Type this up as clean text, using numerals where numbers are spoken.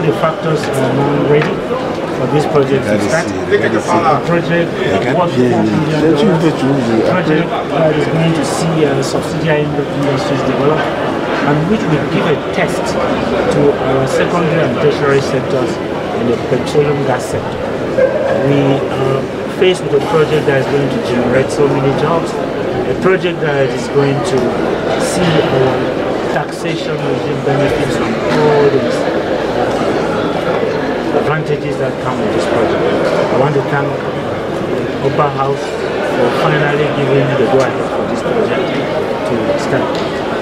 the factors are now ready for this project to start. A project worth $4 billion, project that is going to see subsidiary industries develop, and which will give a test to our secondary and tertiary sectors in the petroleum gas sector. We are faced with a project that is going to generate so many jobs, a project that is going to see our taxation regime benefits from all these advantages that come with this project. I want to thank Upper House for finally giving the go-ahead for this project to start.